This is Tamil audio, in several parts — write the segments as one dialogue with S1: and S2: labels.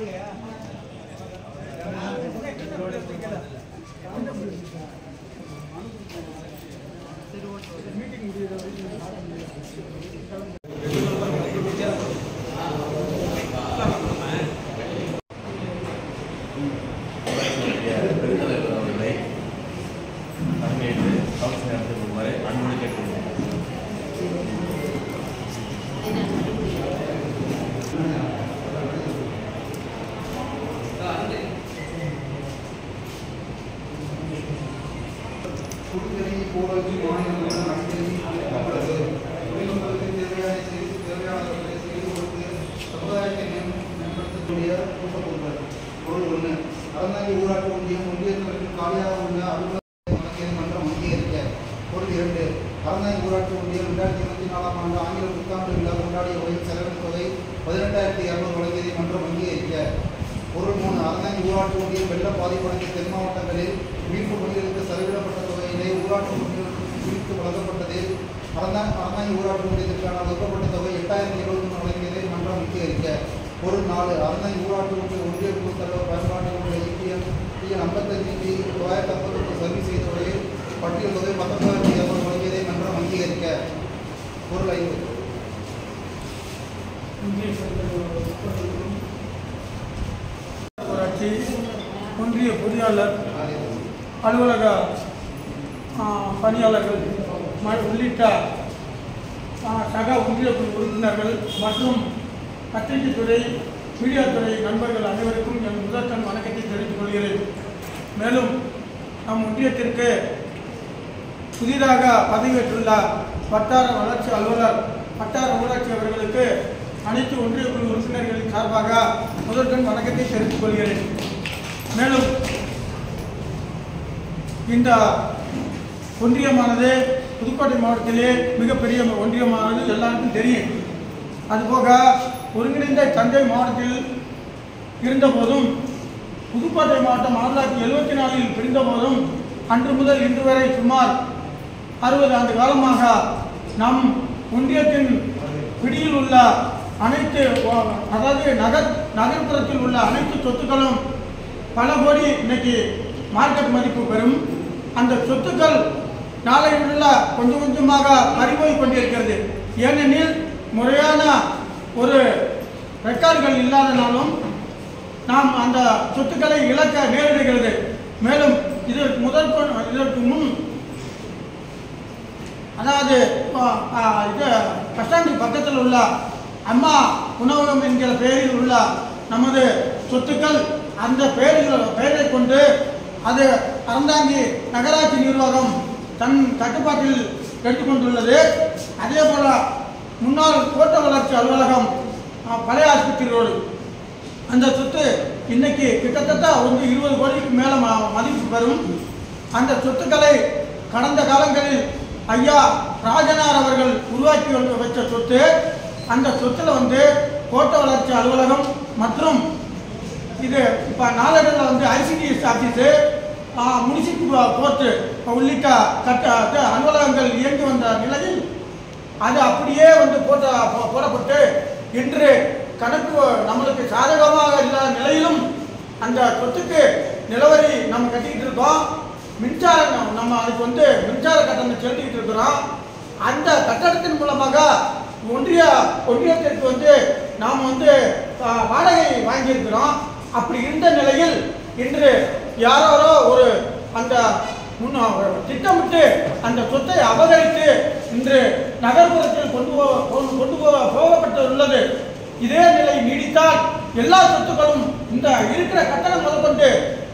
S1: ஊராட்சி ஒன்றியம் ஒன்றியத்திற்கு காலியாக உள்ள அலுவலக மன்றம் அங்கீகரிக்க. பொருள் 2 அறந்தாங்கி ஊராட்சி ஒன்றியம் 2024ஆம் ஆண்டு ஆங்கில புத்தாண்டு விழா கொண்டாடிய வகையில் செலவின தொகை 18,200 வழங்கியதை மன்றம் அங்கீகரிக்க. பொருள் 3 அறந்தாங்கி ஊராட்சி ஒன்றியம் வெள்ள பாதிப்படைந்த தென் மாவட்டங்களில் மீட்பு பணிகளுக்கு செலவிடப்பட்ட தொகையினை ஊராட்சி ஒன்றியங்களுக்கு பிரித்து வழங்கப்பட்டதில் அறந்தாங்கி ஊராட்சி ஒன்றியத்திற்கான ஒதுக்கப்பட்ட தொகை 8,073 வழங்கியதை மன்றம் அங்கீகரிக்க. பொருள் 4 அறந்தாங்கி ஊராட்சி ஒன்றிய குழு தலைவர் பயன்பாட்டில் உள்ள EPM 55,951 சர்வீஸ் செய்தவர்களில் பட்டியல் தொகை 19,200 வழங்கியதை மன்றம் அங்கீகரிக்க. பொருள் 5
S2: ஊராட்சி ஒன்றிய பொறியாளர் அலுவலக பணியாளர்கள் உள்ளிட்ட சக ஒன்றிய உறுப்பினர்கள் மற்றும் பத்திரிகைத்துறை மீடியாத்துறை நண்பர்கள் அனைவருக்கும் என் முதற்கண் வணக்கத்தை தெரிவித்துக் கொள்கிறேன். மேலும் நம் ஒன்றியத்திற்கு புதிதாக பதவியேற்றுள்ள வட்டார வளர்ச்சி அலுவலர் வட்டார ஊராட்சி அவர்களுக்கு அனைத்து ஒன்றிய குழு உறுப்பினர்களின் சார்பாக முதற்கண் வணக்கத்தை தெரிவித்துக் கொள்கிறேன். மேலும் இந்த ஒன்றியமானது புதுக்கோட்டை மாவட்டத்திலே மிகப்பெரிய ஒன்றியமானது எல்லாருக்கும் தெரியும். அதுபோக ஒருங்கிணைந்த தஞ்சை மாவட்டத்தில் இருந்தபோதும் புதுக்கோட்டை மாவட்டம் 1974 பிரிந்த போதும் அன்று முதல் இன்று வரை சுமார் 60 ஆண்டு காலமாக நம் ஒன்றியத்தின் பிடியில் உள்ள அனைத்து, அதாவது நகர்ப்புறத்தில் உள்ள அனைத்து சொத்துக்களும் பல கோடி இன்னைக்கு மார்க்கெட் மதிப்பு பெறும். அந்த சொத்துக்கள் நாளையுள்ள கொஞ்சம் கொஞ்சமாக பறிபோய் கொண்டிருக்கிறது. ஏனெனில் முறையான ஒரு ரெக்கார்டுகள் இல்லாதனாலும் நாம் அந்த சொத்துக்களை இழக்க நேரிடுகிறது. மேலும் இதற்கு முன் அதாவது பஸ் ஸ்டாண்டு பக்கத்தில் உள்ள அம்மா உணவகம் என்கிற பெயரில் உள்ள நமது சொத்துக்கள் அந்த பெயரை கொண்டு அது அறந்தாங்கி நகராட்சி நிர்வாகம் தன் கட்டுப்பாட்டில் எடுத்துக்கொண்டுள்ளது. அதே போல முன்னாள் கோட்ட வளர்ச்சி அலுவலகம் பழைய ஆஸ்பத்திரி ரோடு அந்த சொத்து இன்னைக்கு கிட்டத்தட்ட 20 கோடிக்கு மேலே மதிப்பு பெறும். அந்த சொத்துக்களை கடந்த காலங்களில் ஐயா ராஜனார் அவர்கள் உருவாக்கி வச்ச சொத்து. அந்த சொத்துல கோட்ட வளர்ச்சி அலுவலகம் மற்றும் இது இப்போ நாளடைவில் ICDS ஆஃபீஸு, முனிசிபல் கோர்ட்டு உள்ளிட்ட அலுவலகங்கள் இயங்கி வந்த நிலையில் அது அப்படியே போடப்பட்டு இன்று கணக்கு நம்மளுக்கு சாதகமாக இல்லாத நிலையிலும் அந்த சொத்துக்கு நிலவரி நம்ம கட்டிக்கிட்டு இருக்கோம். மின்சாரம் நம்ம அதுக்கு மின்சார கட்டணம் செலுத்திக்கிட்டு இருக்கிறோம். அந்த கட்டணத்தின் மூலமாக ஒன்றியத்திற்கு நாம் வாடகை வாங்கியிருக்கிறோம். அப்படி இருந்த நிலையில் இன்று யாரோ ஒரு அந்த திட்டமிட்டு அந்த சொத்தை அபகரித்து இன்று நகர்ப்புறத்தில் கொண்டு போகப்பட்டுள்ளது. இதே நிலை நீடித்தால் எல்லா சொத்துக்களும் இந்த இருக்கிற கட்டணம் முதற்கொண்டு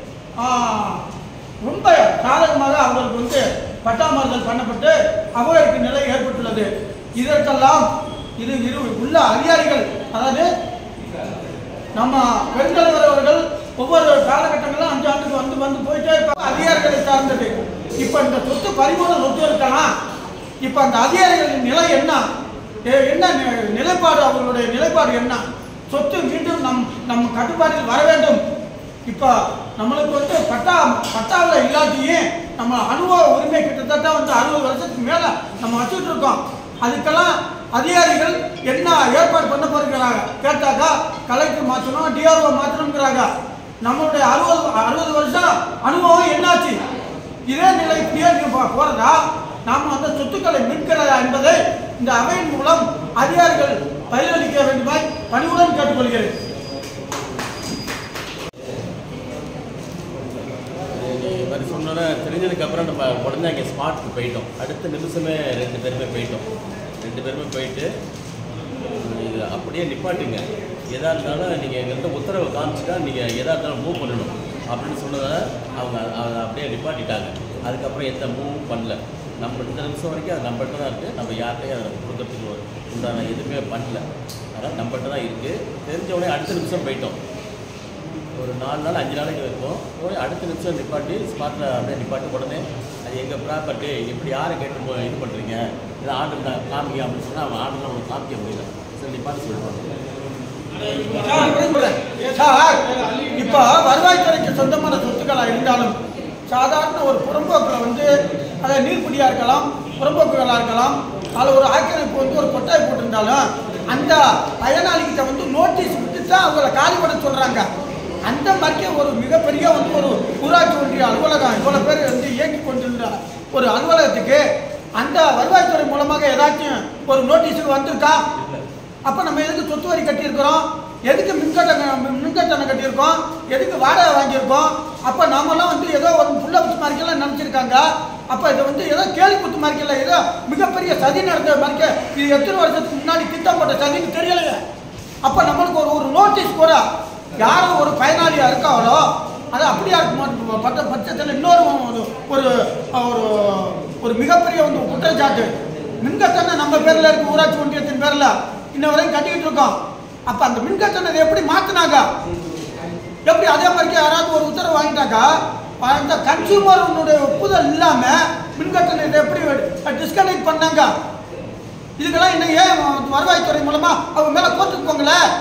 S2: ரொம்ப சாதகமாக அவர்களுக்கு பட்டாமறுதல் பண்ணப்பட்டு அபகரிக்கும் நிலை ஏற்பட்டுள்ளது. இதற்கெல்லாம் உள்ள அதிகாரிகள், அதாவது நம்ம பெருந்தலைவர் அவர்கள் ஒவ்வொரு காலகட்டங்களும் 5 ஆண்டுக்கு வந்து போயிட்டே இருப்பாங்க. அதிகாரிகளை சார்ந்தது. இப்போ இந்த சொத்து பறிமுதல் சொத்து இருக்கலாம். இப்போ அந்த அதிகாரிகளின் நிலை என்ன நிலைப்பாடு, அவர்களுடைய நிலைப்பாடு என்ன? சொத்து மீண்டும் நம் கட்டுப்பாட்டில் வர வேண்டும். இப்போ நம்மளுக்கு பட்டாவில் இல்லாட்டியும் நம்ம அனுபவ உரிமை கிட்டத்தட்ட 60 வருஷத்துக்கு மேலே நம்ம வச்சுட்டு இருக்கோம். அதுக்கெல்லாம் அதிகாரிகள் என்ன ஏற்பாடு பண்ண போகிறாங்க கேட்டாக்கா கலெக்டர் மாற்றணும், டிஆர்ஓ மாற்றணுங்கிறாங்க. நம்மளுடைய 60 வருஷம் அனுபவம் என்னாச்சு? இதே நிலை இப்படியே போறதா? நாம் அந்த சொத்துக்களை மீட்கிறதா என்பதை இந்த அவையின் மூலம் அதிகாரிகள் பதிலளிக்க வேண்டுமாய் பணிவுடன் கேட்டுக்கொள்கிறேன்.
S3: சொன்னோன்னா தெரிஞ்சதுக்கு அப்புறம் நம்ம உடனே அங்கே ஸ்பாட்டுக்கு போயிட்டோம். அடுத்த நிமிஷமே ரெண்டு பேருமே போயிட்டு இது அப்படியே நிப்பாட்டுங்க, எதாக இருந்தாலும் நீங்கள் எங்கள்கிட்ட உத்தரவை காமிச்சிட்டா நீங்கள் எதாக இருந்தாலும் மூவ் பண்ணணும் அப்படின்னு சொன்னதை அவங்க அப்படியே நிப்பாட்டிட்டாங்க. அதுக்கப்புறம் எந்த மூவும் பண்ணல. நம்ம இந்த நிமிஷம் வரைக்கும் அது நம்மகிட்ட தான் இருக்குது. நம்ம யார்கிட்டையும் அதை கொடுக்கறதுக்கு உண்டான எதுவுமே பண்ணல. அதனால் நம்மகிட்ட தான் இருக்குது. தெரிஞ்ச உடனே அடுத்த நிமிஷம் போயிட்டோம். ஒரு 4 நாள் 5 நாளைக்கு இருக்கும். போய் அடுத்த நிமிஷம் நிப்பாட்டி ஸ்பாட்டில் அப்படியே நிப்பாட்டி உடனே அது எங்கள் ப்ராப்பர்ட்டி இப்படி யாரை கேட்டு இது பண்ணுறீங்க, இதை ஆர்டர் காமிக்க அப்படின்னு சொன்னால் அவன் ஆர்டர்லாம் அவனுக்கு காமிக்க முடியல. சரி நிப்பாட்டி சொல்லுவாங்க.
S2: இப்போ வருவாய்த்துறைக்கு சொந்தமான சொத்துக்களாக இருந்தாலும் சாதாரண ஒரு புறம்போக்கில் அதை நீர்க்குடியாக இருக்கலாம், புறம்போக்குகளாக இருக்கலாம், அதில் ஒரு ஆக்கிரமிப்பு ஒரு கொட்டாய் போட்டிருந்தாலும் அந்த பயனாளிகிட்ட நோட்டீஸ் விட்டு தான் அவங்கள காலி பண்ண சொல்கிறாங்க. அந்த மாதிரி ஒரு மிகப்பெரிய ஒரு ஊராட்சி ஒன்றிய அலுவலகம் இவ்வளோ பேர் இயக்கி கொண்டிருந்த ஒரு அலுவலகத்துக்கு அந்த வருவாய்த்துறை மூலமாக ஏதாச்சும் ஒரு நோட்டீஸுக்கு வந்திருக்கா? அப்போ நம்ம எதுக்கு சொத்து வரி கட்டியிருக்கிறோம், எதுக்கு மின்கட்டணம் கட்டியிருக்கோம், எதுக்கு வாடகை வாங்கியிருக்கோம்? அப்போ நாமெல்லாம் ஏதோ ஒரு புள்ள குத்து மாதிரிக்கெல்லாம் நினச்சிருக்காங்க. அப்போ இது ஏதோ கேள்வி குத்து மாதிரிக்கல, ஏதோ மிகப்பெரிய சதி நடந்த மாதிரிக்க இது எத்தனை வருஷத்துக்கு முன்னாடி திட்டம் போட்ட சதின்னு தெரியலையே. அப்போ நம்மளுக்கு ஒரு நோட்டீஸ் கூட யாரும் ஒரு பயனாளியாக இருக்காங்களோ அது அப்படியா பட்ட பட்சத்தில் இன்னொரு ஒரு ஒரு மிகப்பெரிய குற்றச்சாட்டு மின்கட்டணம் நம்ம பேரில் இருக்கு, ஊராட்சி ஒன்றியத்தின் பேரில் இன்ன வரைக்கும் கட்டிக்கிட்டு இருக்கோம். அப்போ அந்த மின்கட்டணத்தை எப்படி மாற்றினாங்க? எப்படி அதே மாதிரி யாராவது ஒரு உத்தரவு வாங்கிட்டாக்கா அந்த கன்சியூமருடைய ஒப்புதல் இல்லாமல் மின்கட்டணத்தை எப்படி டிஸ்கனெக்ட் பண்ணாங்க? இதுக்கெல்லாம் இன்னும் ஏன் வருவாய்த்துறை மூலமாக அவங்க மேலே கோர்ட்டுக்கு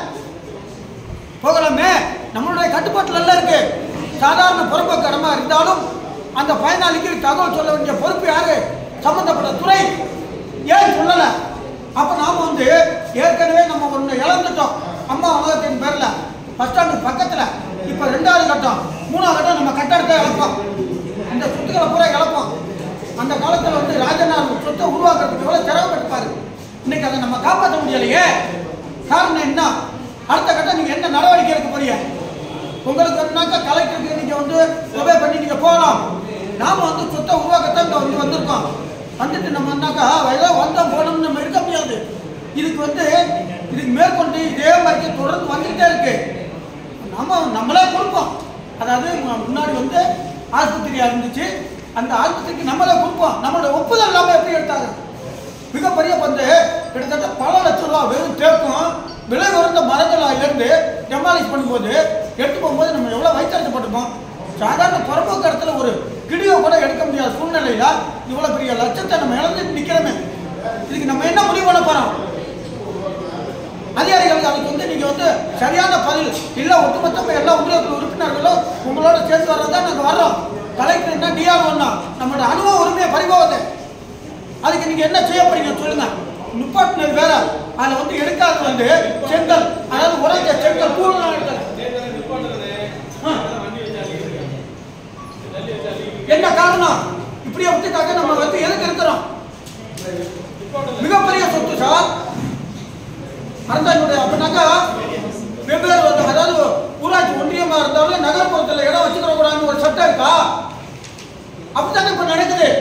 S2: போகலாமே? நம்மளுடைய கட்டுப்பாட்டில் எல்லாம் இருக்கு. சாதாரண புறம்போக்கு இடமா இருந்தாலும் அந்த பயனாளிக்கு தகவல் சொல்ல வேண்டிய பொறுப்பு யாரு? சம்பந்தப்பட்ட துறை. ஏன் சொல்லலை? அப்போ நாம் ஏற்கனவே நம்ம ஒன்று இழந்துட்டோம். அம்மா உலகத்தின் பேரில் பஸ் ஸ்டாண்டுக்கு பக்கத்தில் இப்போ 2வது கட்டம் 3வது கட்டம் நம்ம கட்டடத்தை இழப்போம். இந்த சொத்துக்களை பூரா இழப்போம். அந்த காலத்தில் ராஜனார் சொத்தை உருவாக்குறதுக்கு எவ்வளோ சிரமப்பட்டுப்பாரு. இன்னைக்கு அதை நம்ம காப்பாற்ற முடியலையே. காரணம் என்ன? அடுத்த கட்டம் நீங்கள் என்ன நடவடிக்கை எடுக்க போறீங்க? உங்களுக்கு வேணுனாக்கா கலெக்டருக்கு நீங்கள் ஒபே பண்ணி நீங்கள் போகலாம். நாம் சொத்தை உருவாக்கத்தான் இங்கே வந்திருக்கோம். வந்துட்டு நம்மனாக்கா ஏதோ வந்தோம் போனோம்னு நம்ம இருக்க முடியாது. இதுக்கு மேற்கொண்டு இதே மாதிரி தொடர்ந்து வந்துகிட்டே இருக்கு. நம்மளே கொடுப்போம். அதாவது முன்னாடி ஆஸ்பத்திரியாக இருந்துச்சு, அந்த ஆஸ்பத்திரிக்கு நம்மளே கொடுப்போம். நம்மளோட ஒப்புதல் இல்லாமல் எப்படி எடுத்தாங்க? மிகப்பெரிய கிட்டத்தட்ட பல லட்சம் ரூபா வெறும் தேக்கும் விலை உயர்ந்த மரங்களாயிலிருந்து டெமாலிஷ் பண்ணும்போது எடுத்து போகும்போது நம்ம எவ்வளோ வைத்தறிச்சப்பட்டிருக்கோம். சாதாரண புறம்போக்கு இடத்துல ஒரு கிடியோ கூட எடுக்க முடியாத சூழ்நிலையில இவ்வளோ பெரிய லட்சத்தை நம்ம இழந்துட்டு நிற்கிறோமே. இதுக்கு நம்ம என்ன முடிவு பண்ண போகிறோம்? அதிகாரிகளுக்கு அதுக்கு நீங்கள் சரியான பதில் இல்லை. ஒட்டுமொத்தமாக எல்லா ஒன்றியத்தில் உறுப்பினர்களும் உங்களோட சேர்ந்து வர்றதா நாங்கள் வர்றோம். கலெக்டர் என்ன டிஆர்ஓன்னா நம்மளோட அனுபவ உரிமையை பறிபோகுது. அதுக்கு நீங்கள் என்ன செய்ய போறீங்க சொல்லுங்க. நிப்பாட்டினது வேற, அதில் எடுக்காது செங்கல், அதாவது உரைக்க செங்கல் கூடுதலாக எடுக்கல. என்ன காரணம்? இப்படியே விட்டுட்டாக்க நம்ம எதுக்கு இருக்கிறோம்? மிகப்பெரிய சொத்து சார். அரசாங்கத்துடைய அப்படின்னாக்கா வெவ்வேறு அதாவது ஊராட்சி ஒன்றியமாக இருந்தாலும் நகர்ப்புறத்தில் இடம் வச்சுக்கிற கூடாதுன்னு ஒரு சட்டம் இருக்கா? அப்படித்தானே இப்போ நடக்குது.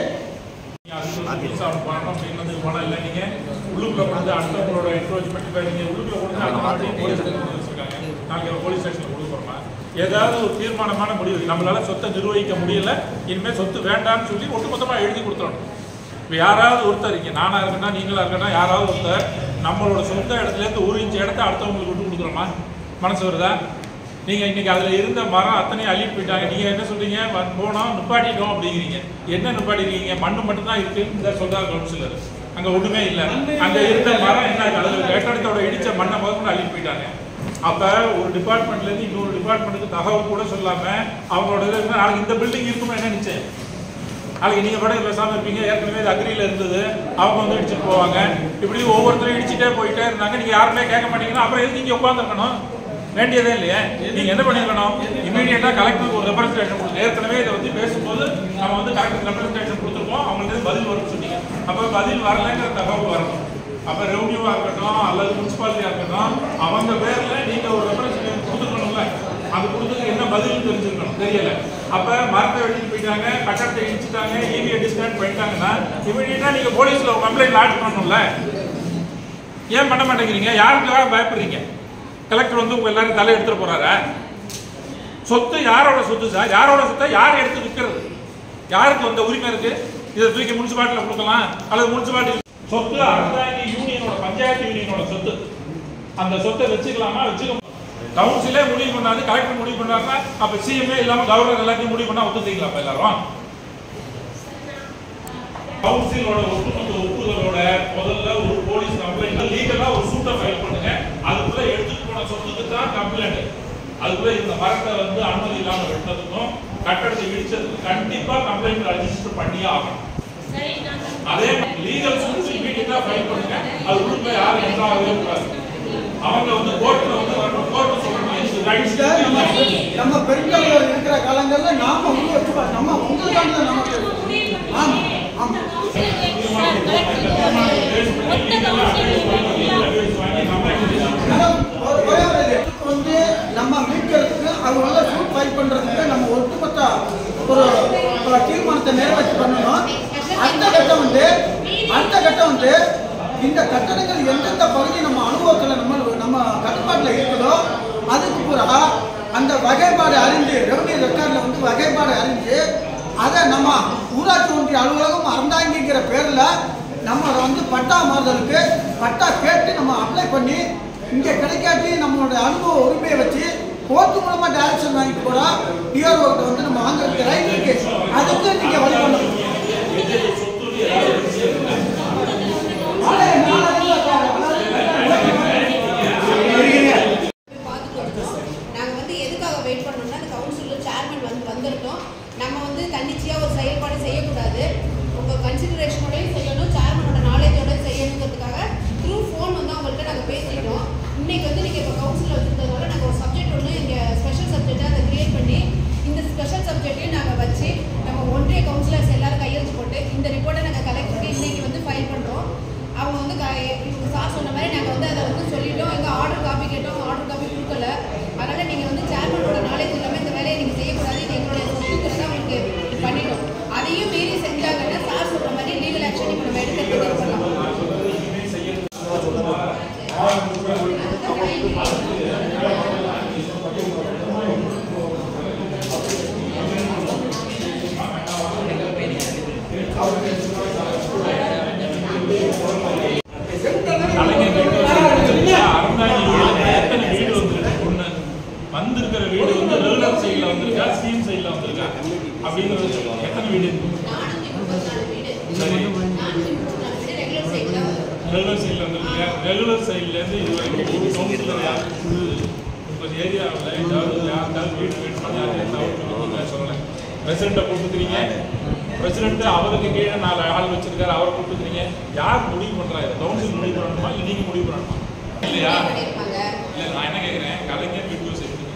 S4: பணம் இல்லை, நீங்க உள்ளுக்குள்ள கொண்டு அடுத்தவங்களோட என்க்ரோச்மெண்ட் நீங்க உள்ளுக்குள்ள கொண்டு அந்த மாதிரி போலீஸ் வச்சிருக்காங்க. நாளைக்கு போலீஸ் ஸ்டேஷன்ல கொடுக்குறோமா? ஏதாவது ஒரு தீர்மானமான முடிவு நம்மளால சொத்தை நிர்வகிக்க முடியல, இனிமேல் சொத்து வேண்டாம்னு சொல்லி ஒட்டுமொத்தமாக எழுதி கொடுத்துடணும். இப்போ யாராவது ஒருத்தர் இருக்கீங்க, நானாக இருக்கட்டும் நீங்களாக இருக்கட்டும், யாராவது ஒருத்தர் நம்மளோட சொந்த இடத்துலேருந்து 1 இன்ச் இடத்த அடுத்தவங்களுக்கு விட்டு கொடுக்குறோமா? மனசு வருதா? நீங்கள் இன்றைக்கி அதில் இருந்த மரம் அத்தனையும் அள்ளிட்டு போயிட்டாங்க. நீங்கள் என்ன சொல்கிறீங்க? போனோம் நிப்பாட்டிட்டோம் அப்படிங்கிறீங்க. என்ன நிப்பாட்டிருக்கீங்க? மண்ணு மட்டும்தான் இருக்குன்னு இந்த சொல்கிறார் கவுன்சிலர். அங்கே ஒன்றுமே இல்லை. அங்கே இருந்த மரம் என்ன அதில் கட்டடத்தோட இடித்த மண்ணை முதல்ல அள்ளிட்டு போயிட்டாங்க. அப்போ ஒரு டிபார்ட்மெண்ட்லேருந்து இன்னொரு டிபார்ட்மெண்ட்டுக்கு தகவல் கூட சொல்லாமல் அவங்களோட நாளைக்கு இந்த பில்டிங் இருக்குமா என்ன நிச்சயம்? நாளைக்கு நீங்கள் பாட்டுக்கு பேசாமல் இருப்பீங்க. ஏற்கனவே இது அக்ரியில் இருந்தது, அவங்க வந்து இடிச்சுட்டு போவாங்க. இப்படி ஒவ்வொருத்தரும் இடிச்சுட்டே போயிட்டே இருந்தாங்க. நீங்கள் யாருமே கேட்க மாட்டீங்கன்னா அப்புறம் எதுக்கு இங்கே உட்காந்துருக்கணும்? வேண்டியதே இல்லையே. நீங்கள் என்ன பண்ணிருக்கணும்? இமீடியட்டாக கலெக்டருக்கு ஒரு ரெப்ரஸன்டேஷன் கொடுத்து, ஏற்கனவே இதை பற்றி பேசும்போது நம்ம வந்து கலெக்டருக்கு ரெப்ரஸன்டேஷன் கொடுத்துருக்கோம். அவங்களுக்கு பதில் வரும்னு சொன்னீங்க. அப்போ பதில் வரலைங்கிற தகவல் வரணும். அப்போ ரெவன்யூவாக இருக்கட்டும் அல்லது முனிசிபாலிட்டியாக இருக்கட்டும், அவங்க பேரில் நீங்கள் ஒரு ரெப்ரஸன்டேஷன் கொடுத்துருக்கணும்ல. அது கொடுத்ததுக்கு என்ன பதில் தெரிஞ்சிருக்கணும், தெரியல. அப்போ மரத்தை வெட்டிட்டு போயிட்டாங்க, கட்டடத்தை இடிச்சுட்டாங்க, ஈவியை டிஸ்கனெக்ட் பண்ணிட்டாங்கன்னா இமீடியட்டாக நீங்கள் போலீஸில் ஒரு கம்ப்ளைண்ட் லாட்ஜ் பண்ணணும்ல. ஏன் பண்ண மாட்டேங்கிறீங்க? யாருக்காக பயப்படுறீங்க? கலெக்டர் வந்து உங்க எல்லாரும் தலை எடுத்துட்டு போறாரா? சொத்து யாரோட சொத்து சார்? யாரோட சொத்தை யார் எடுத்து விற்கிறது? யாருக்கு வந்த உரிமை இருக்கு? இதை தூக்கி முனிசிபாலிட்டியில் கொடுக்கலாம் அல்லது முனிசிபாலிட்டி சொத்து அறந்தாங்கி யூனியனோட பஞ்சாயத்து யூனியனோட சொத்து. அந்த சொத்தை வச்சுக்கலாமா? வச்சுக்க. கவுன்சிலே முடிவு பண்ணாது, கலெக்டர் முடிவு பண்ணாருன்னா அப்ப சிஎம்ஏ இல்லாம கவர்னர் எல்லாத்தையும் முடிவு பண்ணா ஒத்துத்தீங்களா? அப்ப எல்லாரும் கவுன்சிலோட ஒட்டுமொத்த ஒப்புதலோட முதல்ல ஒரு போலீஸ் கம்ப்ளைண்ட் லீகலா ஒரு சூட்டை ஃபைல் பண்ணுங்க. அதுக்குள்ள எடுத்துட்டு போன சொத்துக்கு தான் கம்ப்ளைண்ட். அதுக்குள்ள இந்த மரத்தை வந்து அனுமதி இல்லாம வெட்டதுக்கும் கட்டடத்தை இடிச்சதுக்கு கண்டிப்பா கம்ப்ளைண்ட் ரெஜிஸ்டர் பண்ணியே ஆகணும். அதே லீகல் சூட்ஸ் இமீடியட்டா ஃபைல் பண்ணுங்க. அது உள்ள யாரும் எந்த ஆகவே கூடாது. அவங்க வந்து கோர்ட்ல வந்து வரணும். கோர்ட் சொல்லணும்
S2: நம்ம பெண்கள் இருக்கிற காலங்கள்ல நாம உள்ள வச்சு நம்ம உங்களுக்கு ஆமா ஆமா வந்து நம்ம மீட்கிறதுக்கு அவங்க சூட் ஃபைல் பண்றதுக்கு நம்ம ஒட்டுமொத்த ஒரு தீர்மானத்தை நிறைவேற்றி பண்ணணும். அந்த கட்டம் வந்து இந்த கட்டடங்கள் எந்தெந்த பகுதி நம்ம அனுபவத்தில் நம்ம கட்டுப்பாட்டில் இருக்குதோ அதுக்கு பிறகு அந்த வகைப்பாடு அறிஞ்சு ரெவன்யூ ரெக்கார்டில் வந்து வகைப்பாடு அறிஞ்சு அதை நம்ம ஊராட்சி ஒன்றிய அலுவலகம் அறந்தாங்கிற பேரில் நம்ம வந்து பட்டா மாறுதலுக்கு பட்டா கேட்டு நம்ம அப்ளை பண்ணி இங்கே கிடைக்காட்டி நம்மளோட அனுபவ உரிமையை வச்சு கோர்ட்டு மூலமாக டைரக்ஷன் வாங்கிட்டு கூட டிஆர்ஓக்கிட்ட வந்து நம்ம வாங்குறதுக்கு ரைட் இருக்கு. அதுக்கு நீங்கள் வழி பண்ணணும்.
S5: நம்ம வந்து தன்னிச்சையாக ஒரு செயல்பாடு செய்யக்கூடாது. உங்கள் கன்சிடரேஷனோடையும் செய்யணும், சேர்மனோட நாலேஜோட செய்யணுங்கிறதுக்காக த்ரூ ஃபோன் வந்து அவங்கள்ட்ட நாங்கள் பேசிட்டோம். இன்றைக்கி வந்து நீங்கள் இப்போ கவுன்சிலில் வச்சுருந்ததுனால நாங்கள் ஒரு சப்ஜெக்ட் ஒன்று இங்கே ஸ்பெஷல் சப்ஜெக்டாக அதை க்ரியேட் பண்ணி இந்த ஸ்பெஷல் சப்ஜெக்டையும் நாங்கள் வச்சு நம்ம ஒன்றிய கவுன்சிலர்ஸ் எல்லாரும் கையெழுத்து போட்டு இந்த ரிப்போர்ட்டை நாங்கள் கலெக்டருக்கு இன்றைக்கி வந்து ஃபைல் பண்ணுறோம். அவங்க வந்து இவங்க சார் சொன்ன மாதிரி நாங்கள் வந்து அதை வந்து சொல்லிட்டோம். எங்கள் ஆர்டர் காப்பி கேட்டோம், ஆர்டர் காப்பி கொடுக்கல. அதனால் நீங்கள் வந்து சேர்மனோட நாலேஜ் இல்லாமல் இந்த வேலையை நீங்கள் செய்யக்கூடாது, இது எங்களுடைய சொத்துக்களை உங்களுக்கு பண்ணிட்டோம். அதையும் மீறி செஞ்சாங்கன்னா சார் சொல்கிற மாதிரி லீகல் ஆக்ஷன் இப்போ நம்ம எடுக்கிறதுக்கு பண்ணலாம்.
S4: வந்திருக்கிற வீடு வந்து ரெகுலர் சைடில் வந்திருக்கா, ஸ்கீம் சைடில் வந்திருக்கா அப்படிங்கிறது எத்தனை வீடு? சரி, ரெகுலர் சைடில் வந்திருக்கீங்க. ரெகுலர் சைட்லேருந்து இது வரைக்கும் ஒரு கவுன்சிலர் யாருக்கு உங்கள் ஏரியாவில் யாருக்காவது வீடு பண்ணி சொல்லலை. பிரசிடெண்ட்டை கூப்பிட்டுக்கிறீங்க, பிரசிடென்ட் அவருக்கு கீழே 4 ஆள் வச்சிருக்காரு, அவரை கூப்பிட்டுக்கிறீங்க. யார் முடிவு பண்ணுறாங்க? கவுன்சில் முடிவு பண்ணணுமா இல்லை நீங்கள் முடிவு பண்ணணுமா? இல்லையா? இல்லை, நான் என்ன கேட்குறேன், கலைஞர் வீட்டு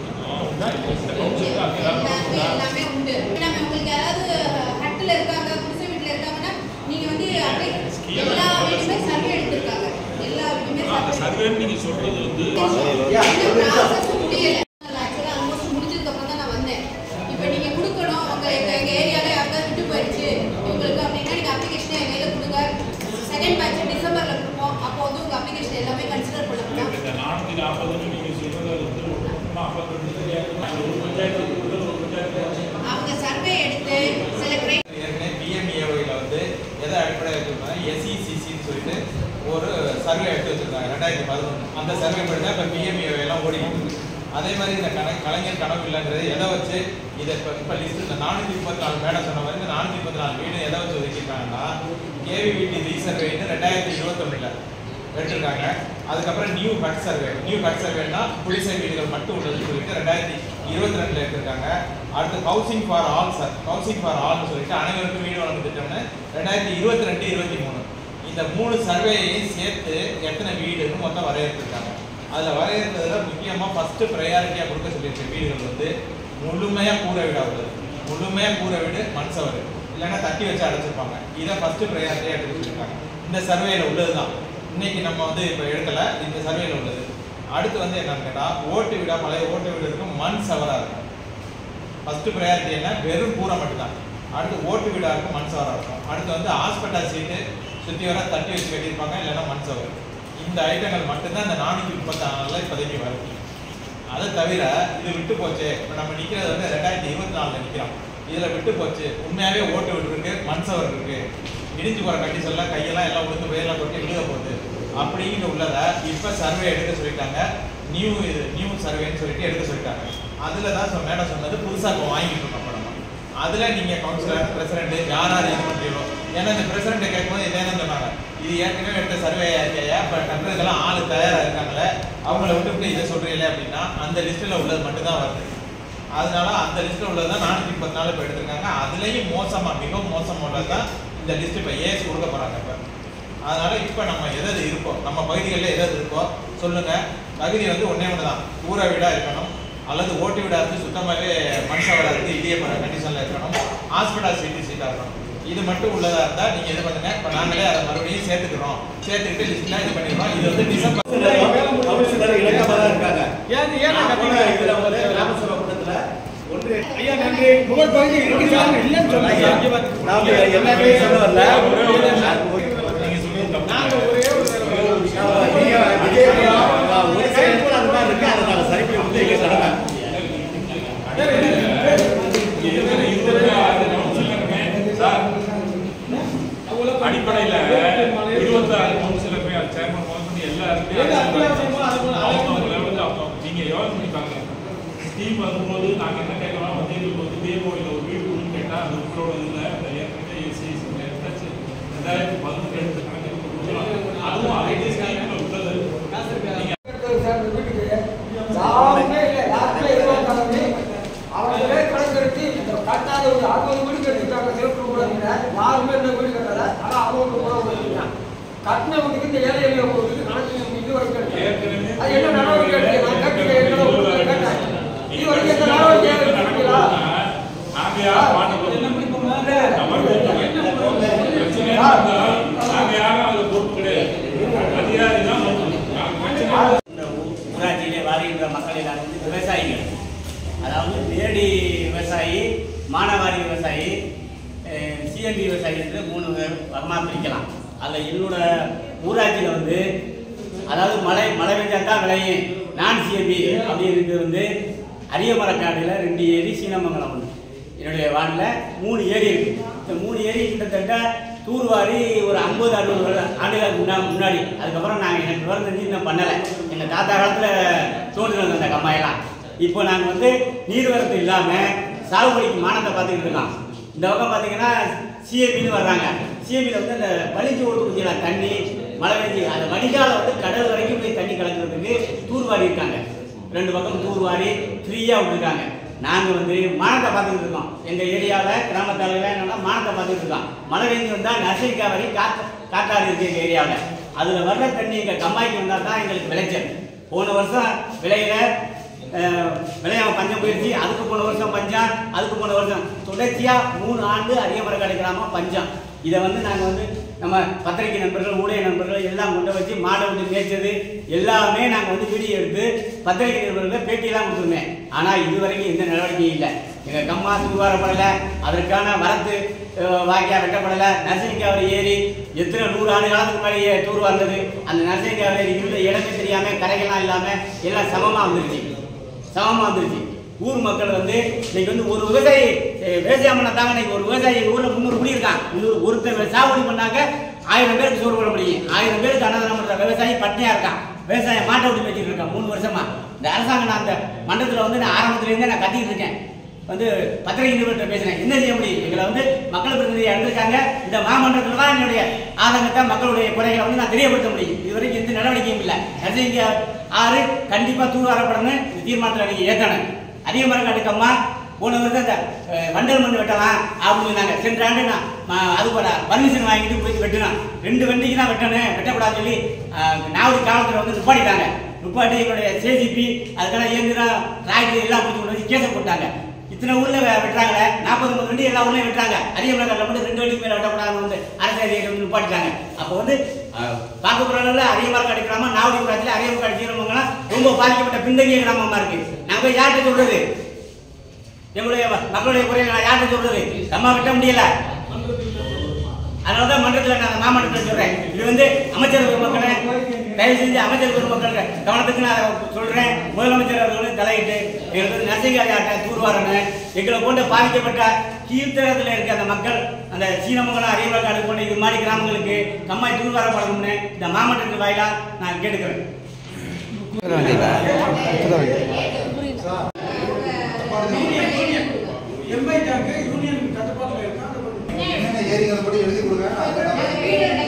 S5: எல்லாமே உண்டு. நம்ம உங்களுக்கு யாராவது ஹட்டில் இருக்காங்க, குடிசை வீட்டில் இருக்காங்கன்னா நீங்கள் வந்து எல்லா வீட்டுமே சர்வே எடுத்திருக்காங்க. எல்லா வீட்டுமே
S4: சர்வே நீங்கள் சொல்றது வந்து
S5: முடியல. ஆக்சுவலாக ஆல்மோஸ்ட் முடிஞ்சதுக்கப்புறம் தான் நான் வந்தேன். இப்போ நீங்கள் கொடுக்கணும், எங்கள் ஏரியாவில் யாருக்காவது விட்டு போயிடுச்சு உங்களுக்கு அப்படின்னா நீங்கள் அப்ளிகேஷனை என் கையில் கொடுங்க. செகண்ட் பேட்ச் டிசம்பரில் கொடுப்போம். அப்போ வந்து உங்கள் அப்ளிகேஷன் எல்லாமே கன்சிடர் பண்ணலாம்.
S4: 440 நீங்கள் சொல்றது வந்து
S5: அவங்க சர்வே எடுத்து சில
S6: பிஎம்ஏஓயில் வந்து எதை அடிப்படையாக இருக்குன்னா எஸ்இசிசின்னு சொல்லிட்டு ஒரு சர்வே எடுத்து வச்சுருக்காங்க 2011. அந்த சர்வே படி தான் இப்போ பிஎம்ஏஓ எல்லாம் ஓடிக்கிட்டு இருக்கு. அதே மாதிரி இந்த கலைஞர் கனவு இல்லைங்கிறது எதை வச்சு இதை இப்போ லிஸ்ட் இந்த 434 மேடம் சொன்ன மாதிரி இந்த 434 வீடு எதை வச்சு ஒதுக்கியிருக்காங்கன்னா கேவிவிடி ரீசர்வேன்னு 2021 எடுத்திருக்காங்க. அதுக்கப்புறம் நியூ கட் சர்வேன்னா குடிசை வீடுகள் மட்டும் உள்ளதுன்னு சொல்லிட்டு 22 எடுத்திருக்காங்க. அடுத்து housing for all sir, housing for ஆல்னு சொல்லிட்டு அனைவருக்கும் வீடு வழங்கும் திட்டம்னு 2022-23 இந்த 3 சர்வேயையும் சேர்த்து எத்தனை வீடுன்னு மொத்தம் வரையறுத்திருக்காங்க. அதில் வரையறுத்ததுல முக்கியமாக ஃபர்ஸ்ட் ப்ரையாரிட்டியாக கொடுக்க சொல்லியிருக்க வீடுகள் வந்து முழுமையாக கூரை வீடாக உள்ளது. முழுமையாக கூரை வீடு, மண் சவறு, இல்லைன்னா தட்டி வச்சு அடைச்சிருப்பாங்க. இதை ஃபர்ஸ்ட் ப்ரையாரிட்டியாக எடுத்து சொல்லியிருக்காங்க. இந்த சர்வேயில் உள்ளது தான் இன்னைக்கு நம்ம வந்து இப்போ எடுக்கலை, இந்த சர்வேயில் உள்ளது. அடுத்து வந்து என்னன்னு கேட்டால் ஓட்டு வீடாக, பழைய ஓட்டு வீடு இருக்கும், மண் சவராக இருக்கும். ஃபர்ஸ்ட் ப்ரையாரிட்டி என்ன, வெறும் கூரை மட்டும்தான். அடுத்து ஓட்டு வீடாக இருக்கும், மண் சவராக இருக்கும். அடுத்து வந்து ஹாஸ்பிட்டல் சீட்டு சுற்றி வர தட்டி வச்சு கட்டியிருப்பாங்க, இல்லைன்னா மண் சவறு. இந்த ஐட்டங்கள் மட்டும்தான் இந்த 434 இப்போதைக்கு வருது. அதை தவிர இது விட்டு போச்சு. இப்போ நம்ம நிற்கிறது வந்து 2024 நிற்கிறோம். இதில் விட்டு போச்சு, உண்மையாகவே ஓட்டு வீடு இருக்குது, மண் சவர் இருக்குது, இடிஞ்சு போகிற கண்டிஷன்லாம் கையெல்லாம் எல்லாம் உளுந்து போயெல்லாம் கொட்டி விழுக போகுது அப்படிங்கிற உள்ளதை இப்போ சர்வே எடுக்க சொல்லிட்டாங்க. நியூ சர்வேன்னு சொல்லிட்டு எடுக்க சொல்லிட்டாங்க. அதில் தான் மேடம் சொன்னது புதுசாக இப்போ வாங்கிட்டு இருக்கோம் நம்ம. அதில் நீங்கள் கவுன்சிலர், பிரசிடென்ட் யாராவது இது பண்ணுறீங்களோ, ஏன்னா இந்த பிரசிடென்ட்டை கேட்கும்போது இதே தான் சொன்னாங்க, இது ஏற்கனவே எடுத்த சர்வே இருக்கையா, இப்போ கட்டுறதுக்கெல்லாம் ஆள் தயாராக இருக்காங்களே, அவங்கள விட்டு இதை சொல்கிறீங்களே அப்படின்னா அந்த லிஸ்ட்டில் உள்ளது மட்டும்தான் வருது. அதனால அந்த லிஸ்ட்டில் உள்ளது தான் 434 இப்போ எடுத்திருக்காங்க. அதுலேயும் மோசமாக, மிகவும் மோசமாக தான் இந்த லிஸ்ட் இப்போ ஏசி கொடுக்க போகிறாங்க. இப்போ அதனால் இப்போ நம்ம எதாவது இருக்கோம், நம்ம பகுதிகளில் எதாவது இருக்கோ சொல்லுங்கள். பகுதி வந்து ஒன்றே ஒன்று தான், கூரை வீடாக இருக்கணும், அல்லது ஓட்டு வீடாக இருந்து சுத்தமாகவே மனுஷவராக இருந்து இடிய போகிற கண்டிஷனில் இருக்கணும், ஹாஸ்பிட்டல் சீட்டாக இருக்கணும். இது மட்டும் உள்ளதாக இருந்தால் நீங்கள் இது பண்ணுங்க. இப்போ நாங்களே அதை மறுபடியும் சேர்த்துக்கிட்டு லிஸ்ட்லாம் இது பண்ணிடுறோம். இது வந்து டிசம்பர்
S3: இலக்கமாக தான் இருக்காங்க. இதில் வந்து கிராம சபை கூட்டத்தில் ஒன்று ஐயா நன்றி
S2: உங்கள் பகுதி இல்லைன்னு சொன்னாங்க.
S3: நாம் எல்லாமே சொல்ல வரல.
S4: நாங்கள் ஒரே
S3: ஒரு சைடு கூட அது மாதிரி இருக்கு. அதை நாங்கள் சரி பண்ணி வந்து எங்கே நடந்தேன்
S4: அடிப்படையில் 26 கவுன்சிலருமே அது சேர்மன் முதல் எல்லாருமே அவங்க நீங்கள் யோசனை பண்ணி பாருங்க. ஸ்கீம் வரும்போது நாங்கள் என்ன கேட்கலாம் வந்து எங்களுக்கு வந்து தேவோயில் ஒரு வீடு கொடுன்னு கேட்டால் அது உங்களோட இதில் அந்த ஏற்கனவே எஸ்சி 2011 எடுத்து கணக்கு அதுவும் ஐடி ஸ்கீமில் உள்ளது.
S2: அவங்களே கணக்கெடுத்து கட்டாத ஒரு 60 வீடு கட்டிட்டாங்க. சிறப்பு கூட யாருமே இந்த வீடு கட்டலை. ஆனால் அவங்க கூட கொடுத்துருக்காங்க. கட்டின வீட்டுக்கு இந்த ஏழை எளிய கொடுத்து கணக்கு இது வரைக்கும் அது என்ன நடவடிக்கை எடுத்து கேட்டேன். இது வரைக்கும் எந்த நடவடிக்கை எடுத்துருக்கீங்களா?
S4: நாங்கள் யாரும் அதை பொறுப்பு கிடையாது. அதிகாரி தான்
S7: ஊராட்சியிலே வாழ்கின்ற மக்கள் எல்லாரும் வந்து விவசாயிகள். அதாவது நேரடி விவசாயி, மானாவாரி விவசாயி, சிஎம்பி விவசாயி என்று 3 வகமாக பிரிக்கலாம். அதில் என்னோட ஊராட்சியில் வந்து அதாவது மழை பெஞ்சால் தான் விளையும் நான் சிஎம்பி அப்படிங்கிறது வந்து அரியமரக்காடில் 2 ஏரி, சீனமங்கலம் ஒன்று. என்னுடைய வார்டில் 3 ஏரி இருக்குது. இந்த 3 ஏரி கிட்டத்தட்ட தூர்வாரி ஒரு 50-60 ஆண்டுகளுக்கு முன்னாடி. அதுக்கப்புறம் நாங்கள் எனக்கு விவரம் தெரிஞ்சு இன்னும் பண்ணலை. எங்கள் தாத்தா காலத்தில் தோன்றினது அந்த கம்மாயெல்லாம். இப்போ நாங்கள் வந்து நீர்வரத்து இல்லாமல் சாகுபடிக்கு மானத்தை பார்த்துக்கிட்டு இருக்கோம். இந்த பக்கம் பார்த்தீங்கன்னா சிஎம்பின்னு வர்றாங்க. சிஎம்பியில் வந்து அந்த வலிஞ்சு ஓட்டு தண்ணி மழை பெஞ்சு அந்த வடிகால வந்து கடல் வரைக்கும் போய் தண்ணி கலக்கிறதுக்கு தூர்வாரி இருக்காங்க. 2 பக்கம் தூர்வாரி ஃப்ரீயாக விட்டுருக்காங்க. நாங்கள் வந்து மானத்தை பார்த்துக்கிட்டு இருக்கோம். எங்கள் ஏரியாவில் கிராமத்தாலையில் என்னென்னா மானத்தை பார்த்துக்கிட்டு இருக்கோம். மழை பெஞ்சு வந்தால் நர்சரிக்கா வரை காட்டாறு இருக்குது எங்கள் ஏரியாவில். அதில் வர்ற தண்ணி எங்கள் கம்மாய்க்கு வந்தால் தான் எங்களுக்கு விளைச்சல். போன வருஷம் விளையாம பஞ்சம் போயிடுச்சு. அதுக்கு போன வருஷம் பஞ்சம், அதுக்கு போன வருஷம் தொடர்ச்சியாக 3 ஆண்டு அரியமரக்காடு கிராமம் பஞ்சம். இதை வந்து நாங்கள் வந்து நம்ம பத்திரிகை நண்பர்கள், ஊடக நண்பர்கள் எல்லாம் கொண்டு வச்சு மாடை விட்டு மேய்ச்சது எல்லாமே நாங்கள் வந்து வீடியோ எடுத்து பத்திரிகை நண்பர்கள் பேட்டியெல்லாம் கொடுத்துருந்தேன். ஆனால் இதுவரைக்கும் எந்த நடவடிக்கையும் இல்லை. எங்கள் கம்மா தூர்வாரப்படலை, அதற்கான வரத்து வாக்கியா வெட்டப்படலை. நர்சரிக்காவரி ஏரி எத்தனை 100 ஆண்டு காலத்துக்கு முன்னாடியே தூர்வார்ந்தது. அந்த நர்சரிக்காவரி ஏரி இருந்த இடமே தெரியாமல் கரைகள்லாம் இல்லாமல் எல்லாம் சமமாக வந்துருச்சு. ஊர் மக்கள் வந்து இன்னைக்கு வந்து ஒரு விவசாயி விவசாயம் பண்ணாங்க. இன்னைக்கு ஒரு விவசாயி ஊரில் 300 குடி இருக்கான். ஒருத்தர் சாகுபடி பண்ணாங்க 1000 பேருக்கு சோறு போட முடியும். 1000 பேருக்கு அன்னதானம் பண்ணுற விவசாயி பட்டினியாக இருக்கான். விவசாயம் மாட்டை விட்டு வச்சுட்டு இருக்கான் 3 வருஷமா. இந்த அரசாங்கம் நான் அந்த மண்டலத்தில் வந்து நான் ஆரம்பத்துலேருந்தே நான் கத்திக்கிட்டு இருக்கேன். வந்து பத்திரிகை நிருபர்கிட்ட பேசுகிறேன். என்ன செய்ய முடியும்? எங்களை வந்து மக்கள் பிரதிநிதியாக இருந்திருக்காங்க. இந்த மாமன்றத்தில் தான் என்னுடைய ஆதங்கத்தை, மக்களுடைய குறைகளை வந்து நான் தெரியப்படுத்த முடியும். இதுவரைக்கும் எந்த நடவடிக்கையும் இல்லை. நர்சரிங்க 6 கண்டிப்பாக தூர்வாரப்படணும் தீர்மானத்தில் நீங்கள் ஏற்றணும். அதிகமரம் கட்டுக்கம்மா போன வருஷம் இந்த வண்டல் மண் வெட்டலாம் அப்படின்னு சொன்னாங்க. சென்ற ஆண்டு நான் அது போல பர்மிஷன் வாங்கிட்டு போய் வெட்டினோம். 2 வண்டிக்கு தான் வெட்டணும், வெட்டக்கூடாதுன்னு சொல்லி நாவடி காவல்துறை வந்து நிப்பாட்டிட்டாங்க. நிப்பாட்டி எங்களுடைய சேஜிபி அதுக்கெல்லாம் இயந்திரம் டிராக்டர் எல்லாம் பிடிச்சி கொண்டு வந்து கேஸை போட்டாங்க. இத்தனை ஊர்ல வெட்டுறாங்களே, 40 வண்டி எல்லா ஊர்லயும் வெட்டுறாங்க. அதிகமரங்களில் மட்டும் 2 வண்டிக்கு மேலே வெட்டக்கூடாதுன்னு வந்து அரசு அதிகாரிகள் வந்து நிப்பாட்டிட்டாங்க. அப்போ வந்து பார்க்க போறாங்கல்ல, அதிகமரம் கிடைக்கிறாம நாவடி ஊராட்சியில் அதிகமரம் கிடைக்கிறவங்கலாம் ரொம்ப பாதிக்கப்பட்ட பின்தங்கிய கிராமமா இருக்கு. நாங்கள் யார்கிட்ட சொல்றது? எங்களுடைய மக்களுடைய குறையை நான் யார்கிட்ட சொல்றது? நம்ம வெட்ட முடியல. அதனாலதான் மன்றத்தில் நான் மாமன்றத்தில் சொல்றேன். இது வந்து அமைச்சர் பெருமக்களை தயவு செஞ்சு அமைச்சர் பெருமக்கள் கவனத்துக்கு நான் சொல்றேன். முதலமைச்சர் அவர்களும் தலையிட்டு எங்களுக்கு நரசிங்காட்ட தூர்வாரணும். எங்களை போன்ற பாதிக்கப்பட்ட கீழ்த்தரத்தில் இருக்க அந்த மக்கள், அந்த சீனமங்கலம் அரியமக்காடு போன்ற இது மாதிரி கிராமங்களுக்கு கம்மாய் தூர்வாரப்படணும்னு இந்த மாமன்றத்தின் வாயிலா நான் கேட்டுக்கிறேன்.
S2: எம்ஐ யூனியன் கட்டுப்பாட்டில் இருக்கா?
S1: என்னென்ன ஏரிகளை படி எழுதி கொடுங்க.